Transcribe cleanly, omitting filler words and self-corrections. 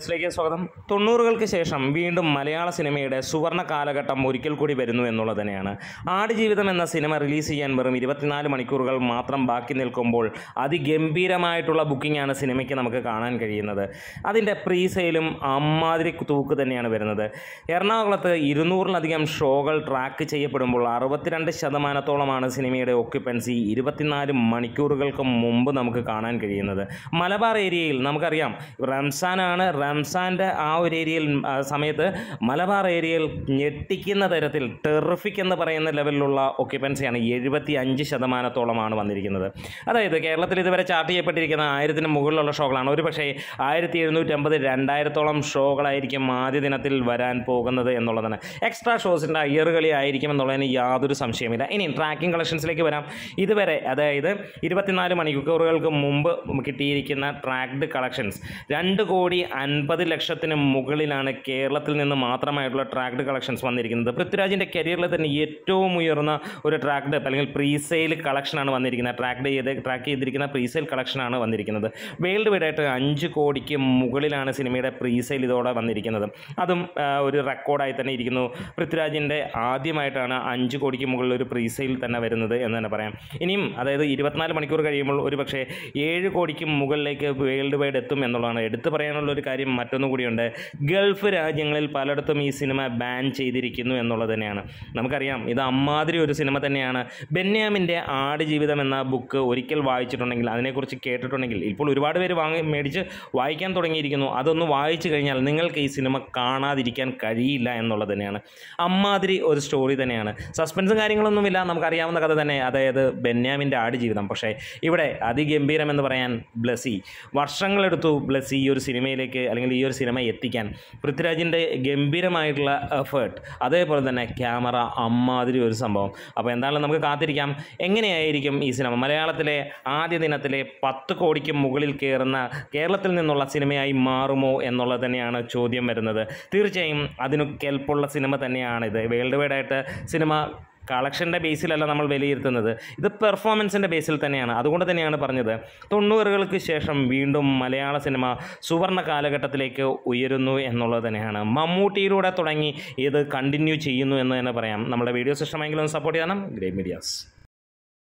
മീഡിയസിലേക്ക് സ്വാഗതം. 90-കൾക്ക് ശേഷം വീണ്ടും മലയാള സിനിമയുടെ സുവർണ്ണ കാലഘട്ടം ഒരിക്കൽ കൂടി വരുന്നു എന്നുള്ളത് തന്നെയാണ്. ആടുജീവിതം എന്ന സിനിമ റിലീസ് ചെയ്യാൻ വെറും 24 മണിക്കൂറുകൾ മാത്രം ബാക്കി നിൽക്കുമ്പോൾ അതിഗംഭീരമായിട്ടുള്ള ബുക്കിംഗാണ് സിനിമയ്ക്ക് നമുക്ക് കാണാൻ കഴിയുന്നത്. അതിൻ്റെ പ്രീ സെയിലും അമ്മാതിരി തൂക്ക് തന്നെയാണ് വരുന്നത്. എറണാകുളത്ത് 200-ലധികം ഷോകൾ ട്രാക്ക് ചെയ്യപ്പെടുമ്പോൾ 62% സിനിമയുടെ ഓക്യുപ്പൻസി 24 മണിക്കൂറുകൾക്ക് മുമ്പ് നമുക്ക് കാണാൻ കഴിയുന്നത്. മലബാർ ഏരിയയിൽ നമുക്കറിയാം റംസാൻ്റെ ആ ഒരു ഏരിയയിൽ സമയത്ത് മലബാർ ഏരിയയിൽ ഞെട്ടിക്കുന്ന തരത്തിൽ ടെറിഫിക് എന്ന് പറയുന്ന ലെവലിലുള്ള ഒക്യുപ്പൻസിയാണ് 75%-ഓളമാണ് വന്നിരിക്കുന്നത്. അതായത് കേരളത്തിൽ ഇതുവരെ ചാർട്ട് ചെയ്യപ്പെട്ടിരിക്കുന്ന 1000-ന് മുകളിലുള്ള ഷോകളാണ്. ഒരു പക്ഷേ 1750-2000-ഓളം ഷോകളായിരിക്കും ആദ്യ ദിനത്തിൽ വരാൻ പോകുന്നത് എന്നുള്ളതാണ്. എക്സ്ട്രാ ഷോസിൻ്റെ അയ്യറുകളി ആയിരിക്കും എന്നുള്ളതിന് യാതൊരു സംശയമില്ല. ഇനി ട്രാക്കിംഗ് കളക്ഷൻസിലേക്ക് വരാം. ഇതുവരെ അതായത് 24 മണിക്കൂറുകൾക്ക് മുമ്പ് കിട്ടിയിരിക്കുന്ന ട്രാക്ഡ് കളക്ഷൻസ് 2,50,00,000-ന് മുകളിലാണ് കേരളത്തിൽ നിന്ന് മാത്രമായിട്ടുള്ള ട്രാക്ഡ് കളക്ഷൻസ് വന്നിരിക്കുന്നത്. പൃഥ്വിരാജിൻ്റെ കരിയറിൽ തന്നെ ഏറ്റവും ഉയർന്ന ഒരു ട്രാക്ഡ് അല്ലെങ്കിൽ പ്രീസെയിൽ കളക്ഷനാണ് വന്നിരിക്കുന്നത്. ട്രാക്ക് ചെയ്തിരിക്കുന്ന പ്രീസെയിൽ കളക്ഷനാണ് വന്നിരിക്കുന്നത്. വേൾഡ് വൈഡ് ആയിട്ട് 5 കോടിക്ക് മുകളിലാണ് സിനിമയുടെ പ്രീസെയിൽ ഇതോടെ വന്നിരിക്കുന്നത്. അതും ഒരു റെക്കോർഡായി തന്നെ ഇരിക്കുന്നു. പൃഥ്വിരാജിൻ്റെ ആദ്യമായിട്ടാണ് 5 കോടിക്ക് മുകളിൽ ഒരു പ്രീസെയിൽ തന്നെ വരുന്നത് എന്ന് തന്നെ പറയാം. ഇനിയും അതായത് 24 മണിക്കൂർ കഴിയുമ്പോൾ ഒരു പക്ഷേ 7 കോടിക്ക് മുകളിലേക്ക് വേൾഡ് വൈഡ് എത്തും എന്നുള്ളതാണ്. എടുത്തു പറയാനുള്ളൊരു കാര്യം മറ്റൊന്നും കൂടിയുണ്ട്. ഗൾഫ് രാജ്യങ്ങളിൽ പലയിടത്തും ഈ സിനിമ ബാൻ ചെയ്തിരിക്കുന്നു എന്നുള്ളത് തന്നെയാണ്. നമുക്കറിയാം ഇത് അമ്മാതിരി ഒരു സിനിമ തന്നെയാണ്. ബെന്യാമിൻ്റെ ആടുജീവിതം എന്ന ബുക്ക് ഒരിക്കൽ വായിച്ചിട്ടുണ്ടെങ്കിൽ, അതിനെക്കുറിച്ച് കേട്ടിട്ടുണ്ടെങ്കിൽ, ഇപ്പോൾ ഒരുപാട് പേര് മേടിച്ച് വായിക്കാൻ തുടങ്ങിയിരിക്കുന്നു. അതൊന്ന് വായിച്ചു കഴിഞ്ഞാൽ നിങ്ങൾക്ക് ഈ സിനിമ കാണാതിരിക്കാൻ കഴിയില്ല എന്നുള്ളത് തന്നെയാണ്. അമ്മാതിരി ഒരു സ്റ്റോറി തന്നെയാണ്. സസ്പെൻസും കാര്യങ്ങളൊന്നുമില്ല, നമുക്കറിയാവുന്ന കഥ തന്നെ, അതായത് ബെന്യാമിൻ്റെ ആടുജീവിതം. പക്ഷേ ഇവിടെ അതിഗംഭീരം എന്ന് പറയാൻ ബ്ലസി വർഷങ്ങളെടുത്തു. ബ്ലസി ഈ ഒരു സിനിമയിലേക്ക് അല്ലെങ്കിൽ ഈ ഒരു സിനിമ എത്തിക്കാൻ പൃഥ്വിരാജിൻ്റെ ഗംഭീരമായിട്ടുള്ള എഫേർട്ട്, അതേപോലെ തന്നെ ക്യാമറ, അമ്മാതിരി ഒരു സംഭവം. അപ്പോൾ എന്തായാലും നമുക്ക് കാത്തിരിക്കാം എങ്ങനെയായിരിക്കും ഈ സിനിമ മലയാളത്തിലെ ആദ്യ ദിനത്തിലെ 10 കോടിക്ക് മുകളിൽ കയറുന്ന കേരളത്തിൽ നിന്നുള്ള സിനിമയായി മാറുമോ എന്നുള്ളത് തന്നെയാണ് ചോദ്യം വരുന്നത്. തീർച്ചയായും അതിന് കെൽപ്പുള്ള സിനിമ തന്നെയാണിത്. വേൾഡ് വൈഡ് ആയിട്ട് സിനിമ കളക്ഷൻ്റെ ബേസിലല്ല നമ്മൾ വിലയിരുത്തുന്നത്, ഇത് പെർഫോമൻസിൻ്റെ ബേസിൽ തന്നെയാണ്. അതുകൊണ്ട് തന്നെയാണ് പറഞ്ഞത് 90-കൾക്ക് ശേഷം വീണ്ടും മലയാള സിനിമ സുവർണ്ണ കാലഘട്ടത്തിലേക്ക് ഉയരുന്നു എന്നുള്ളത് തന്നെയാണ്. മമ്മൂട്ടിയിലൂടെ തുടങ്ങി ഇത് കണ്ടിന്യൂ ചെയ്യുന്നു എന്ന് തന്നെ പറയാം. നമ്മുടെ വീഡിയോസ് ഇഷ്ടമെങ്കിലും സപ്പോർട്ട് ചെയ്യണം. Great medias.